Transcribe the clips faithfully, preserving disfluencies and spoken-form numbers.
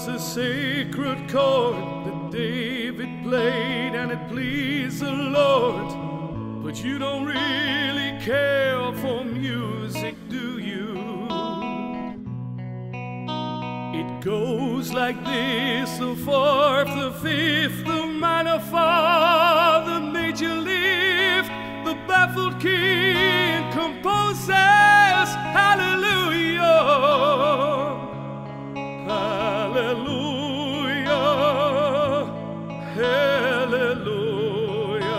was a sacred chord that David played, and it pleased the Lord. But you don't really care for music, do you? It goes like this: the fourth, the fifth, the minor fall, the major lift, the baffled king composes hallelujah, hallelujah, hallelujah,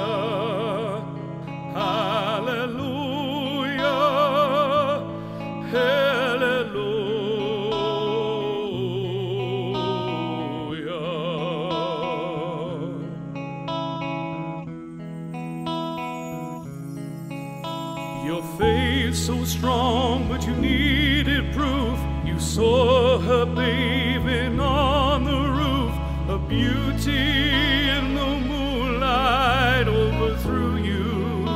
hallelujah, hallelujah. Your faith so strong, but you needed proof. You saw her bathing on the roof. Her beauty in the moonlight overthrew you.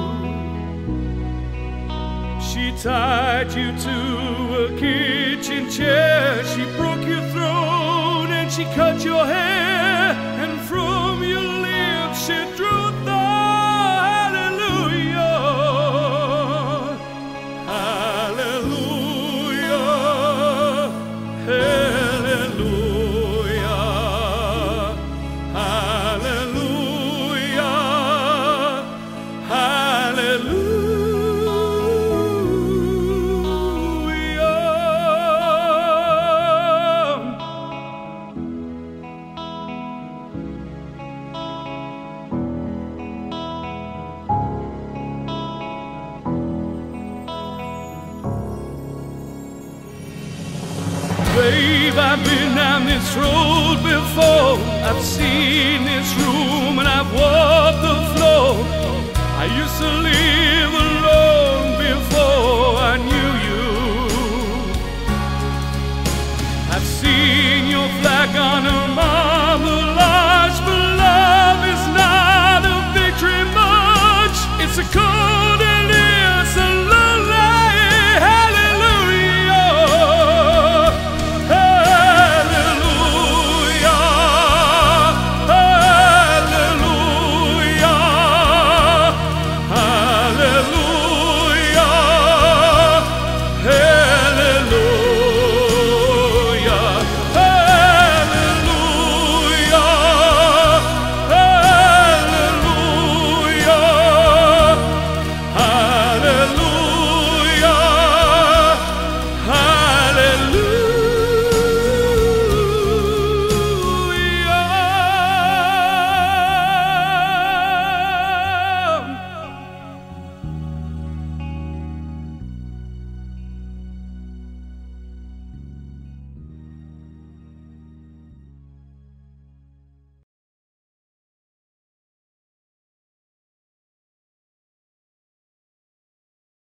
She tied you to a kitchen chair. She broke your throat and she cut your hair. And from your lips she drew the Babe, I've been down this road before. I've seen this room and I've walked the floor. I used to live alone before I knew you. I've seen your flag on a marble arch, but love is not a victory march. It's a cold